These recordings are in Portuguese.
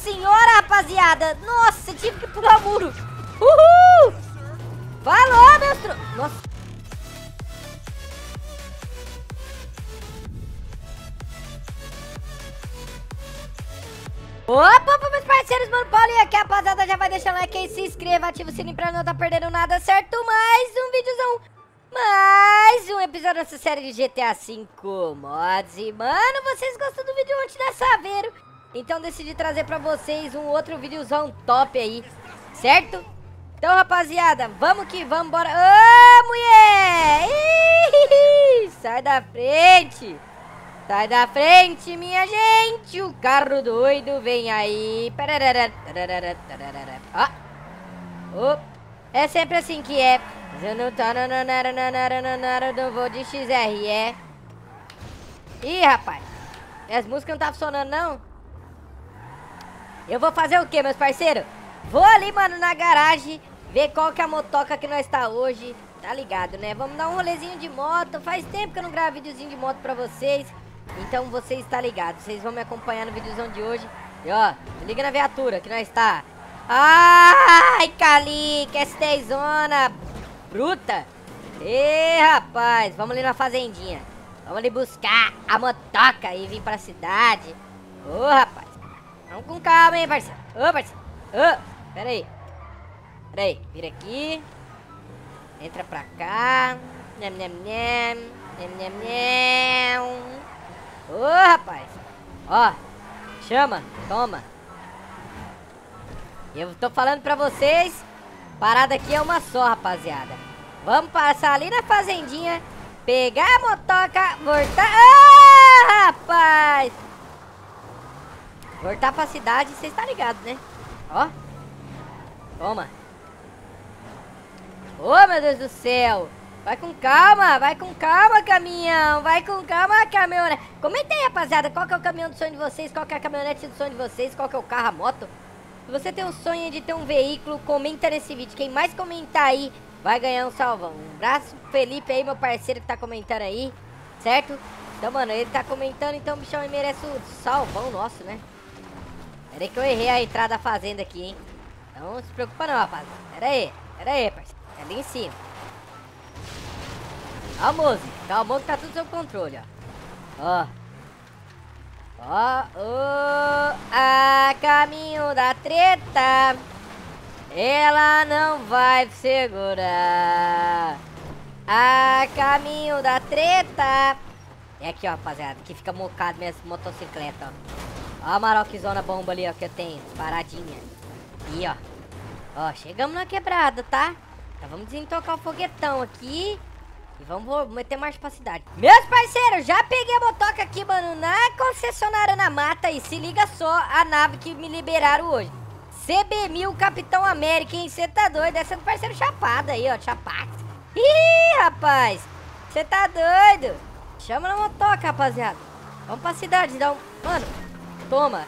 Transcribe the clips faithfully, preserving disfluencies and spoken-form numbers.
senhora, rapaziada. Nossa, tive que pular o muro. Uhul. Falou, meus tro... Nossa. Opa, meus parceiros, mano, Paulinho aqui, rapaziada, já vai deixando o like aí, se inscreva, ativa o sininho pra não tá perdendo nada, certo? Mais um vídeozão, mais um episódio dessa série de G T A cinco Mods. E, mano, vocês gostam do vídeo ontem da Saveiro, então decidi trazer pra vocês um outro videozão top aí, certo? Então, rapaziada, vamos que vamos, bora. Ô, mulher! Ih, sai da frente! Sai da frente, minha gente! O carro doido vem aí. Ó. Oh. É sempre assim que é. Eu não tô, não, não, não, não, não, não vou de X R, é. Ih, rapaz. As músicas não tá funcionando, não? Eu vou fazer o que, meus parceiros? Vou ali, mano, na garagem, ver qual que é a motoca que nós tá hoje. Tá ligado, né? Vamos dar um rolezinho de moto. Faz tempo que eu não gravo videozinho de moto pra vocês. Então você está ligado, vocês vão me acompanhar no videozão de hoje. E ó, liga na viatura que nós está. Ai, Calica, S dez zona bruta. Ê, rapaz, vamos ali na fazendinha. Vamos ali buscar a motoca e vir pra cidade. Ô, rapaz, vamos com calma, hein, parceiro. Ô, parceiro, ô, pera aí. Pera aí, vira aqui. Entra pra cá. Nem, nem, nem. Nem, nem, nem. Ô, oh, rapaz. Ó, chama, toma. Eu tô falando pra vocês, parada aqui é uma só, rapaziada. Vamos passar ali na fazendinha, pegar a motoca, voltar. Ah, rapaz. Voltar pra cidade, vocês tá ligado, né? Ó. Toma. Ô, oh, meu Deus do céu. Vai com calma, vai com calma, caminhão. Vai com calma, caminhonete. Comenta aí, rapaziada, qual que é o caminhão do sonho de vocês, qual que é a caminhonete do sonho de vocês, qual que é o carro, a moto. Se você tem um sonho de ter um veículo, comenta nesse vídeo. Quem mais comentar aí, vai ganhar um salvão. Um abraço pro Felipe aí, meu parceiro que tá comentando aí, certo? Então, mano, ele tá comentando, então o bichão merece o salvão nosso, né? Pera aí que eu errei a entrada da fazenda aqui, hein? Então não se preocupa não, rapaziada. Pera aí, pera aí, parceiro. É ali em cima. Calma, calma que tá tudo sob controle, ó. Ó. Ó, ó, a caminho da treta. Ela não vai segurar. A caminho da treta. É aqui, ó, rapaziada, que fica mocado minhas motocicletas, ó. Ó a Maroczona bomba ali, ó, que eu tenho, paradinha. E, ó. Ó, chegamos na quebrada, tá? Então vamos desentocar o foguetão aqui. E vamos meter marcha pra cidade. Meus parceiros, já peguei a motoca aqui, mano, na concessionária na mata. E se liga só a nave que me liberaram hoje. C B mil Capitão América, hein? Você tá doido? Essa é do parceiro Chapado aí, ó. Chapado. Ih, rapaz. Você tá doido? Chama na motoca, rapaziada. Vamos pra cidade, dá um... Mano, toma.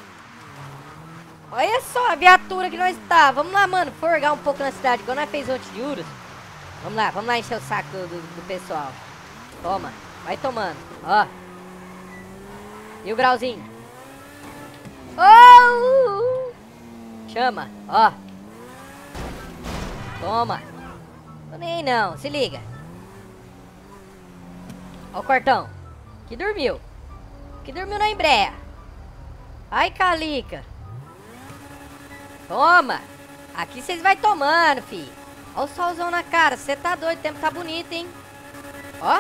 Olha só a viatura que nós tá. Vamos lá, mano, forgar um pouco na cidade. Igual nós fez ontem de Urus. Vamos lá, vamos lá encher o saco do, do, do pessoal. Toma, vai tomando, ó. E o grauzinho? Oh! Chama, ó. Toma. Tô nem aí não, se liga. Ó o cortão. Que dormiu. Que dormiu na embreia. Ai, Calica. Toma. Aqui vocês vai tomando, fi. Olha o solzão na cara, você tá doido, o tempo tá bonito, hein? Ó.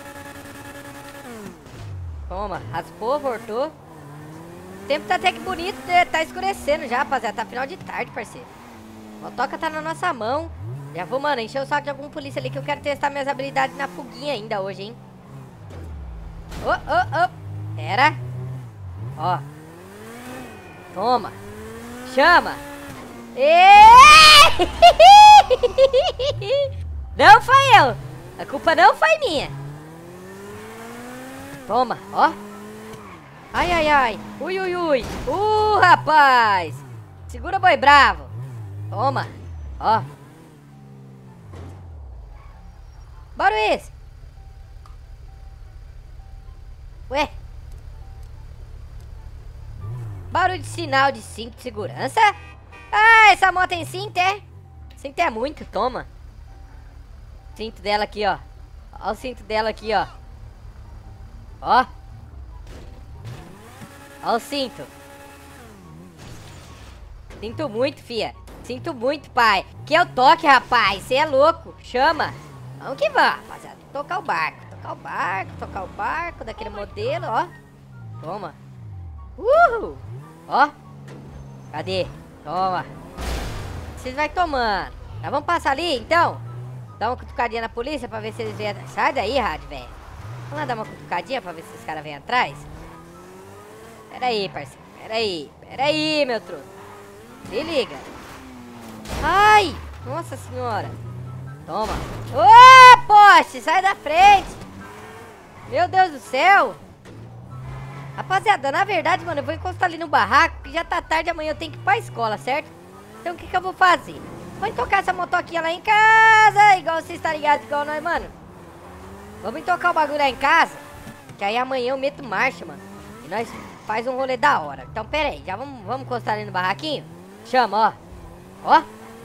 Toma, raspou, voltou. O tempo tá até que bonito, tá escurecendo já, rapaziada. Tá final de tarde, parceiro. A motoca tá na nossa mão. Já vou, mano, encher o saco de algum polícia ali que eu quero testar minhas habilidades na fuguinha ainda hoje, hein? Ô, ô, ô. Pera. Ó. Toma. Chama. Êêêê! Não foi eu. A culpa não foi minha. Toma, ó. Ai, ai, ai. Ui, ui, ui. Uh, rapaz. Segura, boi bravo. Toma, ó. Bora esse. Ué. Barulho de sinal de cinto de segurança. Ah, essa moto tem cinto, é? Cinto é muito, toma. Cinto dela aqui, ó. Ó o cinto dela aqui, ó. Ó. Ó o cinto. Sinto muito, fia. Sinto muito, pai. Que é o toque, rapaz. Você é louco. Chama. Vamos que vamos, rapaziada. Tocar o barco. Tocar o barco. Tocar o barco daquele modelo, ó. Toma. Uhul. Ó. Cadê? Toma. Vocês vai tomando. Já vamos passar ali, então? Dá uma cutucadinha na polícia pra ver se eles vêm atrás. Sai daí, rádio, velho. Vamos lá dar uma cutucadinha pra ver se os caras vêm atrás? Pera aí, parceiro. Pera aí. Pera aí, meu truto. Se liga. Ai! Nossa senhora. Toma. Ô, poste! Sai da frente! Meu Deus do céu! Rapaziada, na verdade, mano, eu vou encostar ali no barraco, que já tá tarde, amanhã eu tenho que ir pra escola, certo? Então o que que eu vou fazer? Vou tocar essa motoquinha lá em casa, igual vocês estão ligados, igual nós, mano. Vamos tocar o bagulho lá em casa, que aí amanhã eu meto marcha, mano. E nós faz um rolê da hora. Então, pera aí, já vamos, vamos encostar ali no barraquinho? Chama, ó. Ó.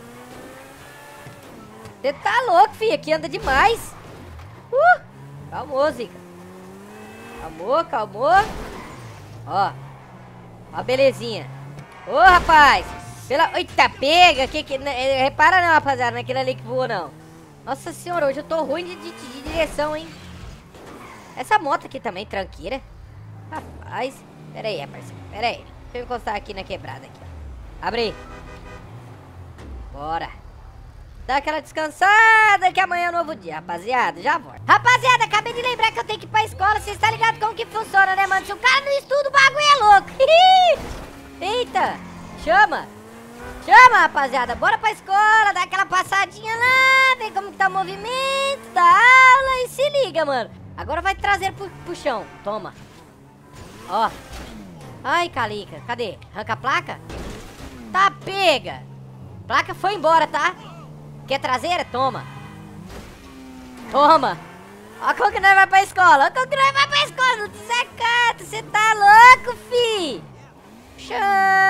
Você tá louco, filho, aqui anda demais. Uh, calmou, Zica. Calmou, calmou. Ó. Ó, belezinha. Ô, rapaz. Pela... Eita, pega. Que, que... Repara não, rapaziada, naquele ali que voou, não. Nossa senhora, hoje eu tô ruim de, de, de direção, hein. Essa moto aqui também, tranqueira. Rapaz. Pera aí, rapaz. Pera aí. Deixa eu encostar aqui na quebrada aqui. Abre aí. Bora. Dá aquela descansada que amanhã é um novo dia, rapaziada. Já volto. Rapaziada, acabei de lembrar que eu tenho que ir pra escola. Vocês estão ligados como que funciona, né, mano? Se o cara não estuda, o bagulho é louco. Eita. Chama. Chama, rapaziada. Bora pra escola, dá aquela passadinha lá, ver como que tá o movimento da aula e se liga, mano. Agora vai trazer pro, pro chão. Toma. Ó. Ai, Calica. Cadê? Arranca a placa? Tá, pega. Placa foi embora, tá? Quer traseira? Toma. Toma. Ó como que nós vai pra escola. Ó como que nós vai pra escola. Não desacato. Você tá louco, fi. Chama.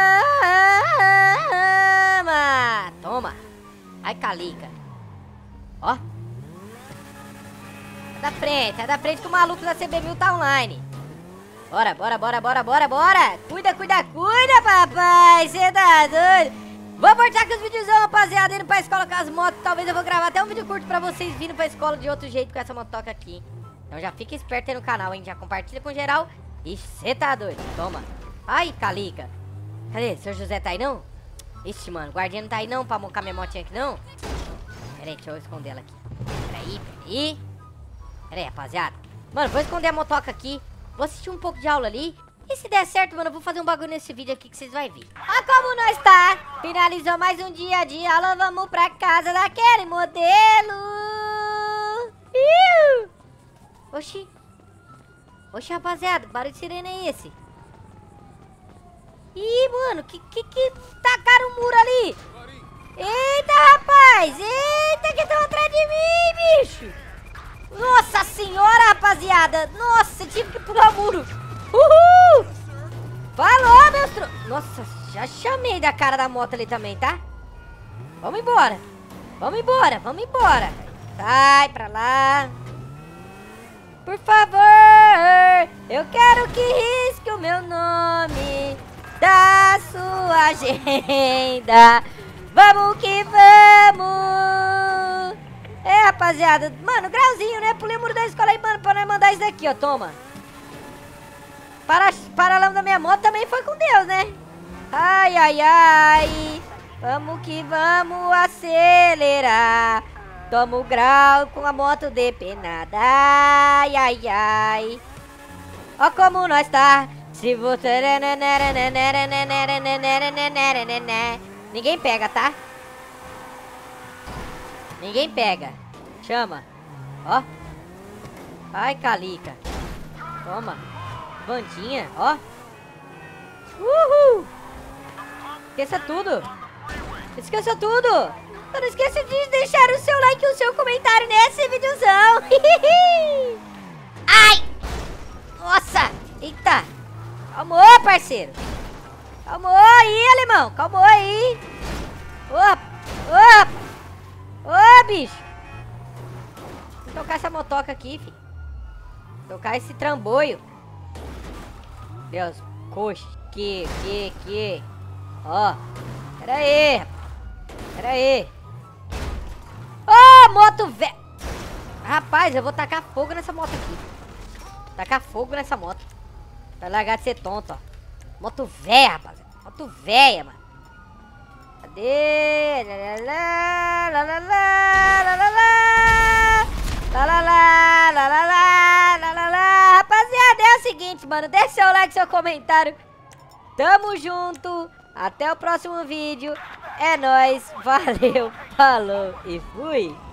Toma. Ai, Calica. Ó. Sai da frente. Sai da frente que o maluco da C B mil tá online. Bora, bora, bora, bora, bora, bora. Cuida, cuida, cuida, papai. Você tá doido. Vou voltar com os videozão, rapaziada, indo pra escola com as motos. Talvez eu vou gravar até um vídeo curto pra vocês vindo pra escola de outro jeito com essa motoca aqui. Então já fica esperto aí no canal, hein? Já compartilha com geral. Ixi, você tá doido. Toma. Ai, Calica. Cadê? Seu José tá aí, não? Ixi, mano, o guardinha não tá aí, não, pra montar minha motinha aqui, não? Pera aí, deixa eu esconder ela aqui. Pera aí, pera aí. Pera aí, rapaziada. Mano, vou esconder a motoca aqui. Vou assistir um pouco de aula ali. E se der certo, mano, eu vou fazer um bagulho nesse vídeo aqui que vocês vão ver. Ó como nós tá. Finalizou mais um dia de aula. Vamos pra casa daquele modelo. Iu. Oxi. Oxi, rapaziada. Que barulho de sirene é esse? Ih, mano. Que que que tacaram o muro ali? Eita, rapaz. Eita, que estão atrás de mim, bicho. Nossa senhora, rapaziada. Nossa, tive que pular o muro. Uhul! Falou, meus tro... Nossa, já chamei da cara da moto ali também, tá? Vamos embora. Vamos embora, vamos embora. Sai pra lá. Por favor, eu quero que risque o meu nome da sua agenda. Vamos que vamos. É, rapaziada. Mano, grauzinho, né? Pulei o muro da escola aí, mano, pra nós mandar isso daqui, ó. Toma. Para, paralama da minha moto também foi com Deus, né? Ai, ai, ai. Vamos que vamos acelerar. Toma o grau com a moto depenada. Ai, ai, ai. Ó como nós tá. Se você... Ninguém pega, tá? Ninguém pega. Chama. Ó. Ai, Calica. Toma. Bandinha, ó. Uhul. Esqueça tudo. Esqueça tudo. Só não esqueça de deixar o seu like e o seu comentário nesse videozão. Ai. Nossa. Eita. Amor, parceiro. Calma aí, alemão. Calma aí. Opa, opa. Ô, bicho. Vou tocar essa motoca aqui, filho. Tocar esse trambolho. Deus, coxa. Que, que, que. Ó. Pera aí, rapaz. Pera aí. Ô, oh, moto velha. Rapaz, eu vou tacar fogo nessa moto aqui. Tacar fogo nessa moto. Vai largar de ser tonto, ó. Moto velha, rapaz. Moto velha, mano. Cadê? Lá, lá, lá, lá, lá, lá, lá. Lá, lá, lá, lá, lá, lá, lá, lá, lá. Rapaziada, é o seguinte, mano. Deixa seu like, seu comentário. Tamo junto. Até o próximo vídeo. É nóis. Valeu. Falou e fui.